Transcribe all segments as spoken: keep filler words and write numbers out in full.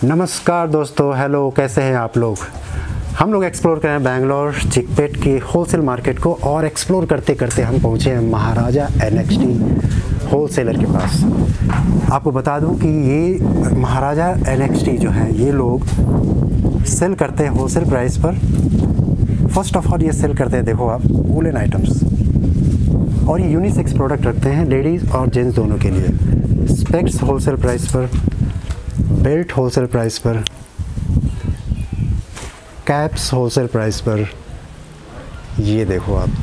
नमस्कार दोस्तों, हेलो, कैसे हैं आप लोग। हम लोग एक्सप्लोर कर रहे हैं बैंगलोर चिकपेट की होलसेल मार्केट को, और एक्सप्लोर करते करते हम पहुंचे हैं महाराजा एनएक्सटी होलसेलर के पास। आपको बता दूं कि ये महाराजा एनएक्सटी जो है, ये लोग सेल करते हैं होलसेल प्राइस पर। फर्स्ट ऑफ ऑल ये सेल करते हैं, देखो आप, वूलन आइटम्स, और ये यूनिसेक्स प्रोडक्ट रखते हैं लेडीज़ और जेंट्स दोनों के लिए। स्पेक्स होलसेल प्राइस पर, बेल्ट होलसेल प्राइस पर, कैप्स होलसेल प्राइस पर। ये देखो आप,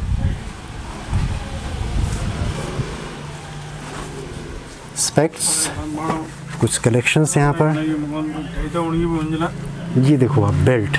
स्पेक्स, कुछ कलेक्शंस यहाँ पर। ये देखो आप, बेल्ट,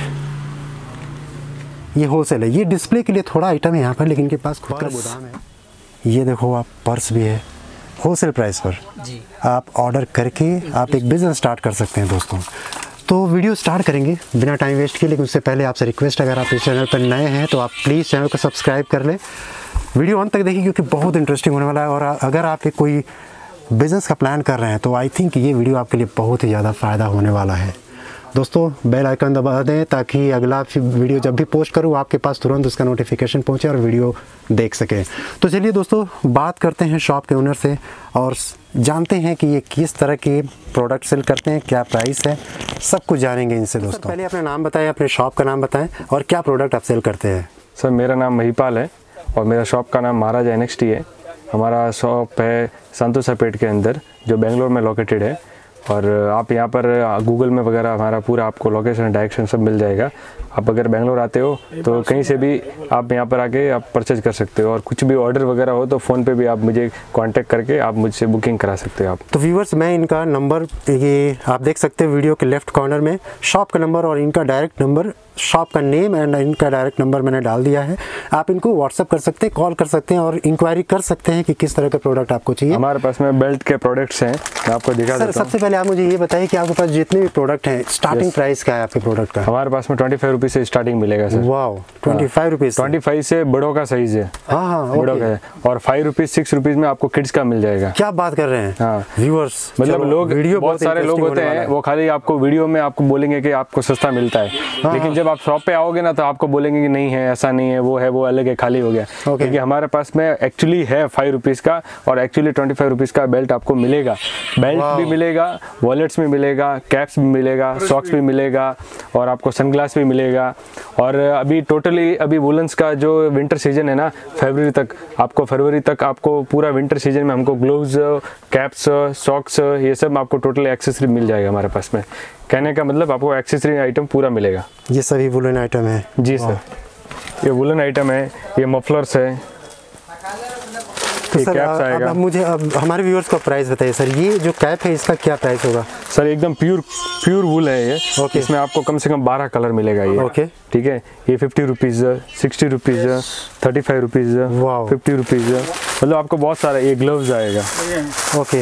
ये होलसेल है। ये डिस्प्ले के लिए थोड़ा आइटम है यहाँ पर, लेकिन इनके पास खुद का गोदाम है। ये देखो आप, पर्स भी है होलसेल प्राइस पर जी। आप ऑर्डर करके आप एक बिज़नेस स्टार्ट कर सकते हैं दोस्तों। तो वीडियो स्टार्ट करेंगे बिना टाइम वेस्ट किए, लेकिन उससे पहले आपसे रिक्वेस्ट, अगर आप इस चैनल पर नए हैं तो आप प्लीज़ चैनल को सब्सक्राइब कर लें। वीडियो अंत तक देखिए क्योंकि बहुत इंटरेस्टिंग होने वाला है। और अगर आप एक कोई बिज़नेस का प्लान कर रहे हैं तो आई थिंक ये वीडियो आपके लिए बहुत ही ज़्यादा फ़ायदा होने वाला है। दोस्तों बेल आइकन दबा दें ताकि अगला वीडियो जब भी पोस्ट करूँ आपके पास तुरंत उसका नोटिफिकेशन पहुँचे और वीडियो देख सकें। तो चलिए दोस्तों, बात करते हैं शॉप के ओनर से और जानते हैं कि ये किस तरह के प्रोडक्ट सेल करते हैं, क्या प्राइस है, सब कुछ जानेंगे इनसे दोस्तों। पहले अपना नाम बताएं, अपने शॉप का नाम बताएं और क्या प्रोडक्ट आप सेल करते हैं। सर मेरा नाम महिपाल है और मेरा शॉप का नाम महाराजा एनएक्सटी है। हमारा शॉप है संतोषापेट के अंदर, जो बेंगलोर में लोकेटेड है। और आप यहाँ पर गूगल में वगैरह हमारा पूरा आपको लोकेशन डायरेक्शन सब मिल जाएगा। आप अगर बेंगलोर आते हो तो कहीं से भी आप यहाँ पर आके आप परचेज कर सकते हो, और कुछ भी ऑर्डर वगैरह हो तो फ़ोन पे भी आप मुझे कांटेक्ट करके आप मुझसे बुकिंग करा सकते हो आप। तो व्यूवर्स, मैं इनका नंबर, ये आप देख सकते हो वीडियो के लेफ्ट कॉर्नर में, शॉप का नंबर और इनका डायरेक्ट नंबर, शॉप का नेम एंड इनका डायरेक्ट नंबर मैंने डाल दिया है। आप इनको व्हाट्सअप कर सकते हैं, कॉल कर सकते हैं और इंक्वायरी कर सकते हैं कि किस तरह का प्रोडक्ट आपको चाहिए। हमारे पास में बेल्ट के प्रोडक्ट्स हैं, मैं आपको दिखा देता हूं। सबसे पहले आप मुझे ये बताइए कि आपके पास जितने भी प्रोडक्ट हैं, स्टार्टिंग प्राइस क्या है आपके प्रोडक्ट का। हमारे पास में ट्वेंटी फाइव रुपीज़ से स्टार्टिंग मिलेगा sir. Wow, twenty five rupees twenty five से बड़ों का साइज है। हाँ हाँ, बड़ों का है। और फाइव रुपीज़ सिक्स रुपीज़ में आपको किड्स का मिल जाएगा। क्या बात कर रहे हैं। हाँ व्यूअर्स, मतलब लोग, वीडियो बहुत सारे लोग होते हैं, वो खाली आपको वीडियो में आपको बोलेंगे कि आपको सस्ता मिलता है, लेकिन जब आप शॉप पे आओगे ना तो आपको बोलेंगे कि नहीं है, ऐसा नहीं है, वो है, वो अलग है, खाली हो गया। क्योंकि हमारे पास में एक्चुअली है फाइव रुपीज़ का और एक्चुअली ट्वेंटी फाइव रुपीज़ का बेल्ट आपको मिलेगा। बेल्ट भी मिलेगा, वॉलेट्स भी मिलेगा, कैप्स भी मिलेगा, सॉक्स भी मिलेगा और आपको सनग्लास भी मिलेगा। और अभी टोटली अभी वुलन्स का जो विंटर सीजन है ना, फरवरी तक आपको फरवरी तक आपको पूरा विंटर सीजन में हमको ग्लोव्स, कैप्स, सॉक्स, ये सब आपको टोटल एक्सेसरी मिल जाएगा हमारे पास में। कहने का मतलब आपको एक्सेसरी आइटम पूरा मिलेगा। ये सभी वुलन आइटम है जी सर। ये वुलन आइटम है, ये मफलर्स है, तो सर अब, अब मुझे अब हमारे व्यूअर्स को प्राइस बताइए सर। ये जो कैप है इसका क्या प्राइस होगा। सर एकदम प्योर प्योर वूल है ये। ओके। इसमें आपको कम से कम बारह कलर मिलेगा ये। ओके ठीक है। ये fifty rupees, sixty rupees, thirty five rupees, fifty rupees, मतलब आपको बहुत सारा। ये ग्लव्स आएगा। ओके।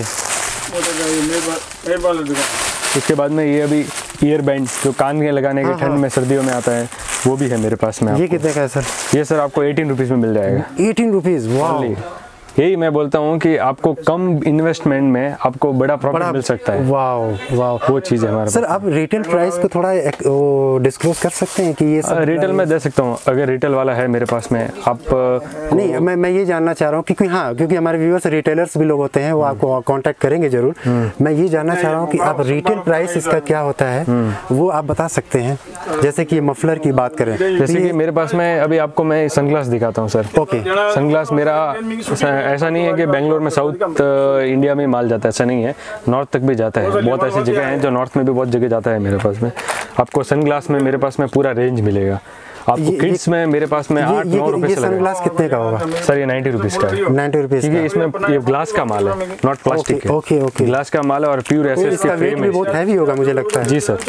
इसके बाद में ये अभी ईयर बैंड जो कान में लगाने के ठंड में सर्दियों में आता है, वो भी है मेरे पास में। ये कितने का है सर। ये सर आपको एटीन रुपीज़ में मिल जाएगा। एटीन रुपीज़, वाह। यही मैं बोलता हूँ कि आपको कम इन्वेस्टमेंट में आपको बड़ा प्रॉफिट मिल सकता है। वाह वाह, वो चीज़ है हमारे सर। आप रिटेल प्राइस को थोड़ा डिस्क्लोज कर सकते हैं कि ये सब रिटेल में दे सकता हूँ, अगर रिटेल वाला है मेरे पास में आप। नहीं, मैं मैं ये जानना चाह रहा हूँ क्योंकि हाँ, क्योंकि हमारे व्यूअर्स रिटेलर्स भी लोग होते हैं, वो आपको कांटेक्ट करेंगे जरूर। मैं ये जानना चाह रहा हूँ कि आप रिटेल प्राइस इसका क्या होता है, वो आप बता सकते हैं। जैसे कि मफलर की बात करें, जैसे कि मेरे पास में अभी आपको मैं सनग्लास दिखाता हूँ सर। ओके। सनग्लास मेरा ऐसा नहीं है कि बेंगलोर में साउथ इंडिया में माल जाता है, ऐसा नहीं है, नॉर्थ तक भी जाता है। बहुत ऐसी जगह हैं जो नॉर्थ में भी बहुत जगह जाता है मेरे पास में। आपको सनग्लास में मेरे पास में पूरा रेंज मिलेगा। आपको किड्स में मेरे पास में आठ नौ रुपए से लगेगा। सनग्लास कितने का होगा सर। ये नाइन्टी रुपीज़ का है। नाइन्टी रुपीज़, क्योंकि इसमें ये ग्लास का माल है, नॉट प्लास्टिक है। ओके ओके, ग्लास का माल है और प्योर एसएस इसका वेट भी बहुत हैवी होगा मुझे लगता है। जी सर।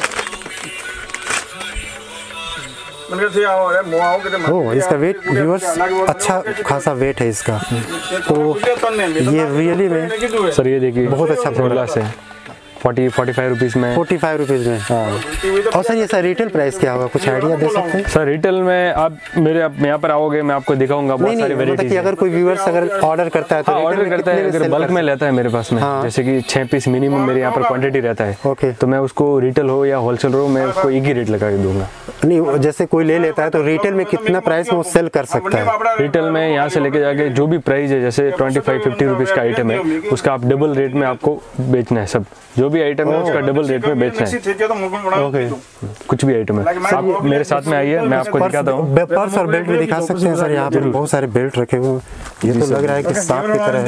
ओह, इसका वेट व्यूअर्स अच्छा खासा वेट है इसका। तो ये रियली में सर ये देखिए बहुत अच्छा प्रोडक्ट है। फोर्टी फोर्टी फाइव रुपीज़ में फोर्टी फाइव रुपीज़ में। हाँ। और सर ये सर रिटेल प्राइस क्या होगा, कुछ आइडिया दे सकते हैं? सर रिटेल में आप मेरे यहाँ पर आओगे, मैं आपको दिखाऊंगा बहुत सारी वेराइटीज। मतलब अगर कोई व्यूअर्स अगर ऑर्डर करता है तो ऑर्डर करता है, अगर बल्क में लेता है मेरे पास में, जैसे कि छः पीस मिनिमम मेरे यहाँ पर क्वांटिटी रहता है, ओके, तो मैं उसको रिटेल हो या होलसेल हो, मैं उसको एक ही रेट लगा के दूंगा। नहीं, जैसे कोई ले लेता है तो रिटेल में कितना प्राइस में वो सेल कर सकता है? रिटेल में यहाँ से लेके जाके जो भी प्राइस है, जैसे ट्वेंटी फाइव फिफ्टी रुपीज़ का आइटम है, उसका आप डबल रेट में आपको बेचना है। सब जो भी आइटम है उसका डबल रेट में बेचना है। ओके, कुछ भी आइटम है। आप मेरे साथ में आइए, मैं आपको दिखाता हूँ। पर्स और बेल्ट भी दिखा सकते हैं सर, यहाँ पर बहुत सारे बेल्ट रखे हुए हैं। ये तो लग रहा है कि सांप की तरह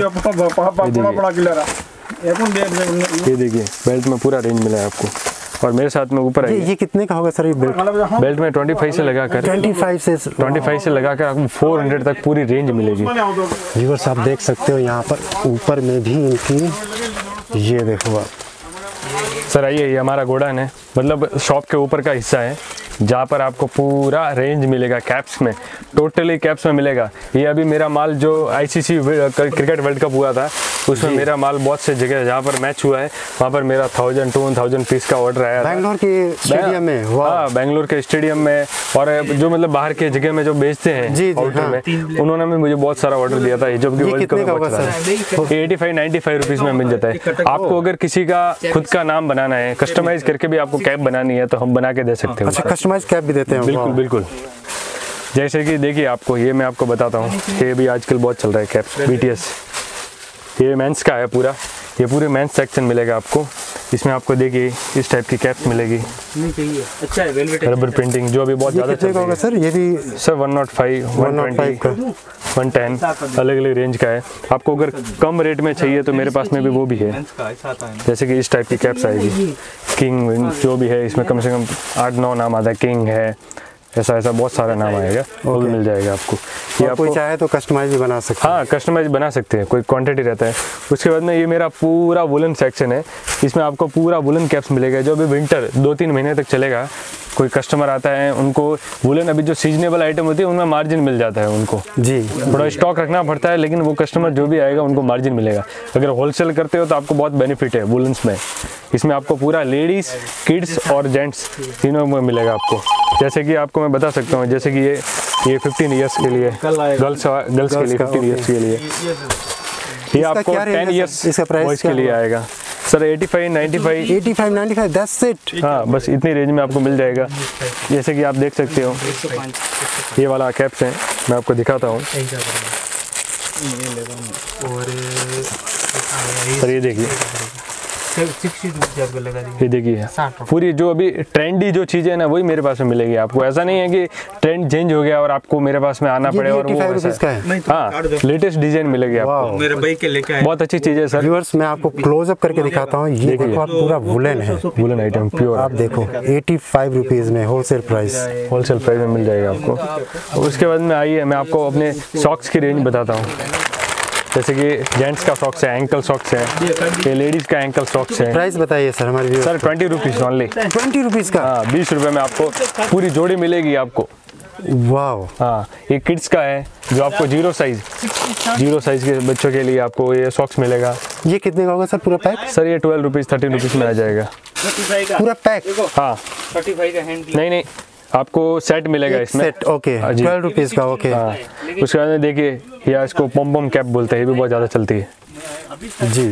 है। ये देखिए बेल्ट में पूरा रेंज मिला है आपको। और मेरे साथ में ऊपर ये, ये कितने का होगा सर ये बेल्ट? बेल्ट में पच्चीस से लगाकर पच्चीस से पच्चीस से लगाकर आपको चार सौ तक पूरी रेंज मिलेगी। व्यूअर्स आप देख सकते हो यहाँ पर ऊपर में भी इनकी, ये देखो आप सर। आइए, ये हमारा गोडाउन है, मतलब शॉप के ऊपर का हिस्सा है, जहाँ पर आपको पूरा रेंज मिलेगा कैप्स में, टोटली कैप्स में मिलेगा। ये अभी मेरा माल जो आईसीसी क्रिकेट वर्ल्ड कप हुआ था, उसमें मेरा माल बहुत से जगह जहाँ पर मैच हुआ है वहाँ पर मेरा थाउजेंड टू थाउजेंड पीस का ऑर्डर आया था। बैंगलोर के स्टेडियम में? हाँ, बैंगलोर के स्टेडियम में, और जो मतलब बाहर के जगह में जो बेचते हैं जी, जी, आउटर हाँ। में, उन्होंने भी मुझे बहुत सारा ऑर्डर दिया था। जब कि वर्ल्ड कप में eighty five ninety five rupees में मिल जाता है आपको। अगर किसी का खुद का नाम बनाना है, कस्टमाइज करके भी आपको कैप बनानी है, तो हम बना के दे सकते हैं। अच्छा, कस्टमाइज कैप भी देते हैं? बिल्कुल बिल्कुल। जैसे कि देखिए आपको, ये मैं आपको बताता हूँ, ये भी आजकल बहुत चल रहा है कैप्स बीटीएस। ये मेंस का है पूरा, ये पूरे मेंस सेक्शन मिलेगा आपको। इसमें आपको देखिए इस टाइप की कैप्स मिलेगी। अच्छा है, वेलवेट रबर प्रिंटिंग जो अभी बहुत ज़्यादा चल रहा है सर। ये भी sir one nought five, one twenty, one ten अलग अलग रेंज का है। आपको अगर कम रेट में चाहिए तो मेरे पास में भी वो भी है। जैसे कि इस टाइप की कैप्स आएगी, किंग जो भी है, इसमें कम से कम आठ नौ नाम आता है, किंग है, ऐसा ऐसा बहुत सारा नाम आएगा, वो भी मिल जाएगा आपको। ये आपको चाहे तो कस्टमाइज भी बना सकते हैं? हाँ, कस्टमाइज बना सकते हैं, कोई क्वांटिटी रहता है। उसके बाद में ये मेरा पूरा वुलन सेक्शन है, इसमें आपको पूरा वुलन कैप्स मिलेगा, जो अभी विंटर दो तीन महीने तक चलेगा। कोई कस्टमर आता है, उनको वुलन अभी जो सीजनेबल आइटम होती है उनमें मार्जिन मिल जाता है उनको जी, थोड़ा स्टॉक रखना पड़ता है, लेकिन वो कस्टमर जो भी आएगा उनको मार्जिन मिलेगा। अगर होलसेल करते हो तो आपको बहुत बेनिफिट है वुलन्स में। इसमें आपको पूरा लेडीज़, किड्स और जेंट्स तीनों में मिलेगा आपको। जैसे कि आपको मैं बता सकता हूँ, जैसे कि ये ये फिफ्टीन ईयर्स के लिए गर्ल्स गर्ल्स के लिए, फिफ्टीन ईयर्स के लिए ये आपको टेन ईयर्स बॉयज़ के लिए आएगा sir. Eighty five ninety five eighty five ninety five that's it. हाँ, बस इतनी रेंज में आपको मिल जाएगा। जैसे कि आप देख सकते हो ये वाला कैप्स है, मैं आपको दिखाता हूँ सर। ये देखिए, ये देखिए पूरी जो अभी ट्रेंडी जो चीज़ें हैं ना, वही मेरे पास में मिलेगी आपको। ऐसा नहीं है कि ट्रेंड चेंज हो गया और आपको मेरे पास में आना पड़े। और वो हाँ, लेटेस्ट डिजाइन मिलेगी आपको, मेरे भाई के लेके आए, बहुत अच्छी चीज़ है सर। व्यूअर्स मैं आपको क्लोज अप करके दिखाता हूँ। ये देखो आप, पूरा वुलन है, वुलन आइटम प्योर। आप देखो एटी फाइव रुपीज़ में होलसेल प्राइस, होलसेल प्राइस में मिल जाएगा आपको। उसके बाद में आइए, मैं आपको अपने सॉक्स की रेंज बताता हूँ। जैसे कि जेंट्स का सॉक्स है, एंकल सॉक्स है, ये लेडीज़ का एंकल सॉक्स है। प्राइस बताइए सर हमारे viewers. Sir twenty rupees only. Twenty rupees का? हाँ, बीस रुपये में आपको पूरी जोड़ी मिलेगी आपको। वाह। हाँ, ये किड्स का है, जो आपको जीरो साइज जीरो साइज के बच्चों के लिए आपको ये सॉक्स मिलेगा। ये कितने का होगा सर पूरा पैक? सर ये ट्वेल्व रुपीज़ थर्टीन रुपीज़ में आ जाएगा पूरा पैक। हाँ, नहीं नहीं, आपको सेट मिलेगा इसमें। सेट, ओके, ट्वेल्व रुपीज़ का, ओके। हाँ, उसके बाद में देखिए, या इसको पम पम कैप बोलते हैं, ये भी बहुत ज़्यादा चलती है जी।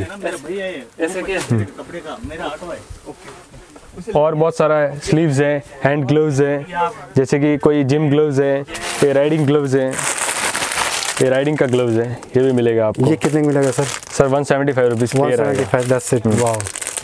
और बहुत सारा है, स्लीव्स हैं, हैंड ग्लव्स हैं, जैसे कि कोई जिम ग्लव्स हैं, ये राइडिंग ग्लव्स हैं, ये राइडिंग का ग्लव्स है, ये भी मिलेगा आपको। ये कितने मिलेगा सर? Sir one seventy five rupees one seventy five, that's it. वाह।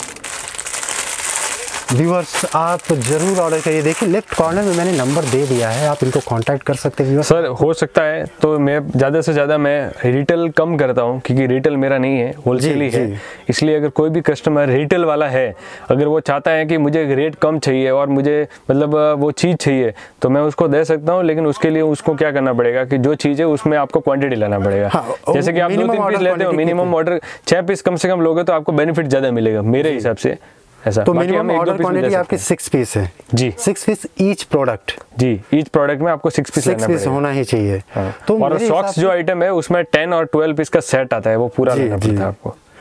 व्यूअर्स आप जरूर ऑर्डर करिए। देखिए लेफ्ट कॉर्नर में मैंने नंबर दे दिया है, आप इनको कांटेक्ट कर सकते हैं। सर हो सकता है तो मैं ज़्यादा से ज़्यादा मैं रिटेल कम करता हूँ, क्योंकि रिटेल मेरा नहीं है, होलसेल ही है। इसलिए अगर कोई भी कस्टमर रिटेल वाला है, अगर वो चाहता है कि मुझे रेट कम चाहिए और मुझे मतलब वो चीज़ चाहिए, तो मैं उसको दे सकता हूँ। लेकिन उसके लिए उसको क्या करना पड़ेगा कि जो चीज़ है उसमें आपको क्वांटिटी लाना पड़ेगा। हाँ, जैसे कि आप दो तीन पीस लेते हो, मिनिमम ऑर्डर छः पीस कम से कम लोगे तो आपको बेनिफिट ज़्यादा मिलेगा मेरे हिसाब से। ऐसा तो मिनिमम ऑर्डर क्वांटिटी आपकी सिक्स पीस है जी, सिक्स पीस ईच प्रोडक्ट जी, ईच प्रोडक्ट में आपको सिक्स पीस सिक्स पीस होना ही चाहिए। हाँ। तो और सॉक्स जो आइटम है उसमें टेन और ट्वेल्व पीस का सेट आता है, वो पूरा लेना पड़ता है आपको।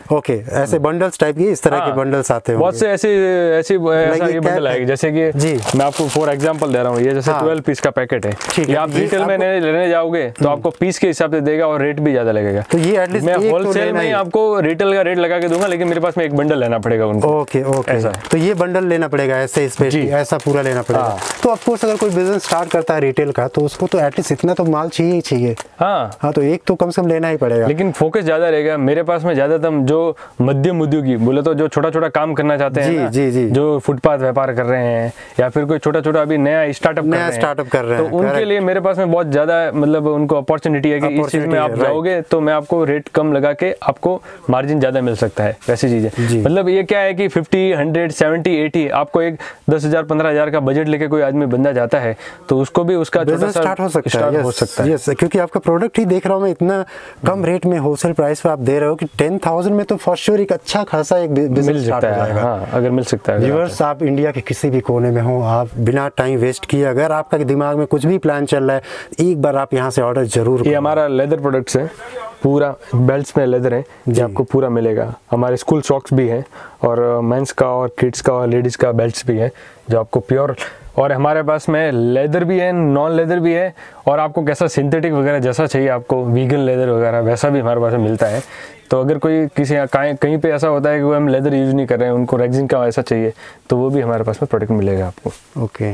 ओके, ऐसे बंडल्स टाइप के, इस तरह के बंडल्स आते हैं बहुत से ऐसे ऐसी ऐसा ये बंडल आएगी, जैसे कि जी मैं आपको फॉर एग्जांपल दे रहा हूँ, ये जैसे ट्वेल्व पीस का पैकेट है, ये आप रिटेल में लेने जाओगे तो आपको पीस के हिसाब से देगा और रेट भी ज्यादा लगेगा। तो ये एटलीस्ट मैं होलसेल में आपको रिटेल का रेट लगा के दूंगा, लेकिन मेरे पास में एक बंडल लेना पड़ेगा उनको। ओके ओके, तो ये बंडल लेना पड़ेगा ऐसे स्पेशली, ऐसा पूरा लेना पड़ेगा। तो ऑफ कोर्स अगर कोई बिजनेस स्टार्ट करता है रिटेल का तो उसको तो एटलीस्ट इतना तो माल चाहिए ही चाहिए। हाँ हाँ, तो एक तो कम से कम लेना ही पड़ेगा, लेकिन फोकस ज्यादा रहेगा मेरे पास में। ज्यादातर जो मध्यम उद्योगी बोले तो जो छोटा छोटा काम करना चाहते हैं, जी जी, जो फुटपाथ व्यापार कर रहे हैं या फिर कोई छोटा छोटा अभी नया स्टार्टअप नया स्टार्टअप कर रहे हैं, तो उनके लिए मेरे पास में बहुत ज्यादा मतलब उनको अपॉर्चुनिटी है कि इस चीज में आप जाओगे तो मैं आपको रेट कम लगा के आपको मार्जिन ज्यादा मिल सकता है। वैसी चीज है, मतलब ये क्या है कि फिफ्टी हंड्रेड सेवेंटी एटी आपको एक दस हजार पंद्रह हजार का बजट लेके कोई आदमी बंदा जाता है तो उसको भी उसका बिजनेस स्टार्ट हो सकता है, हो सकता है। यस, क्योंकि आपका प्रोडक्ट ही देख रहा हूँ मैं इतना कम रेट में होलसेल प्राइस पे आप दे रहे हो कि टेन थाउजेंड में तो फॉर श्योर एक अच्छा खासा एक बिजनेस स्टार्ट हो जाएगा। हाँ, अगर मिल सकता है। व्यूअर्स, आप इंडिया के किसी भी कोने में हो, आप बिना टाइम वेस्ट किए अगर आपका दिमाग में कुछ भी प्लान चल रहा है, एक बार आप यहाँ से ऑर्डर जरूर। ये हमारा लेदर प्रोडक्ट्स है, पूरा बेल्ट्स में लेदर है जो आपको पूरा मिलेगा। हमारे स्कूल सॉक्स भी हैं और मेंस का और किड्स का और लेडीज़ का बेल्ट्स भी है जो आपको प्योर, और हमारे पास में लेदर भी है, नॉन लेदर भी है, और आपको कैसा सिंथेटिक वगैरह जैसा चाहिए आपको वीगन लेदर वगैरह वैसा भी हमारे पास में मिलता है। तो अगर कोई किसी कहीं कहीं पे ऐसा होता है कि वो हम लेदर यूज़ नहीं कर रहे हैं, उनको रेक्सिन का ऐसा चाहिए, तो वो भी हमारे पास में प्रोडक्ट मिलेगा आपको। ओके,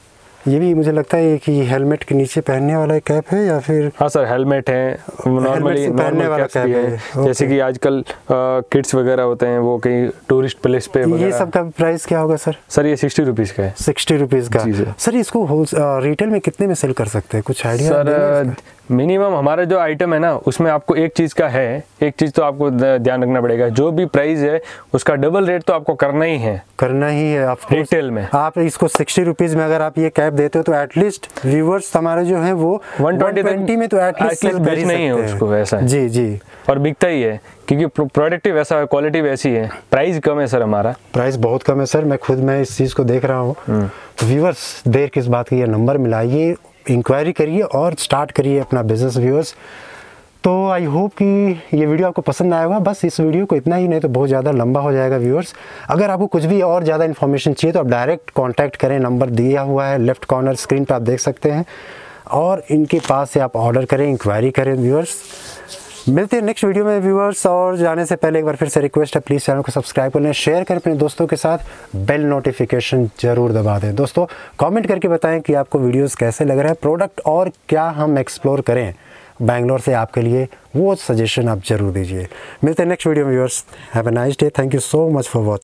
ये भी मुझे लगता है कि हेलमेट के नीचे पहनने वाला कैप है या फिर? हाँ सर, हेलमेट है, नॉर्मली पहनने वाला कैप भी है, है। जैसे कि आजकल किड्स वगैरह होते हैं वो कहीं टूरिस्ट प्लेस पे। ये सब का प्राइस क्या होगा सर? सर ये सिक्सटी रुपीज़ का है। सिक्सटी रुपीज़ का। सर इसको रिटेल में कितने में सेल कर सकते हैं, कुछ आइडिया? सर मिनिमम हमारा जो आइटम है ना उसमें आपको एक चीज़ का है, एक चीज़ तो आपको ध्यान रखना पड़ेगा, जो भी प्राइस है उसका डबल रेट तो आपको करना ही है, करना ही है आप रिटेल में। आप इसको सिक्सटी रुपीज़ में अगर आप ये कैप देते हो तो एटलीस्ट व्यूवर्स हमारे जो हैं वो वन ट्वेंटी में तो एटलीस्ट बेचना ही है उसको, वैसा है। जी जी, और बिकता ही है क्योंकि प्रोडक्ट वैसा है, क्वालिटी वैसी है, प्राइस कम है सर, हमारा प्राइस बहुत कम है सर। मैं खुद मैं इस चीज़ को देख रहा हूँ। तो व्यूवर्स, देर किस बात की, ये नंबर मिलाइए, इंक्वायरी करिए और स्टार्ट करिए अपना बिजनेस व्यूअर्स। तो आई होप कि ये वीडियो आपको पसंद आया होगा। बस इस वीडियो को इतना ही, नहीं तो बहुत ज़्यादा लंबा हो जाएगा व्यूअर्स। अगर आपको कुछ भी और ज़्यादा इन्फॉर्मेशन चाहिए तो आप डायरेक्ट कांटेक्ट करें, नंबर दिया हुआ है लेफ्ट कॉर्नर स्क्रीन पर, आप देख सकते हैं, और इनके पास से आप ऑर्डर करें, इंक्वायरी करें व्यूअर्स। मिलते हैं नेक्स्ट वीडियो में व्यूअर्स, और जाने से पहले एक बार फिर से रिक्वेस्ट है, प्लीज़ चैनल को सब्सक्राइब कर लें, शेयर करें अपने दोस्तों के साथ, बेल नोटिफिकेशन जरूर दबा दें। दोस्तों कमेंट करके बताएं कि आपको वीडियोस कैसे लग रहे हैं, प्रोडक्ट और क्या हम एक्सप्लोर करें बैंगलोर से आपके लिए, वो सजेशन आप जरूर दीजिए। मिलते हैं नेक्स्ट वीडियो में viewers. Have a nice day, thank you so much for watching.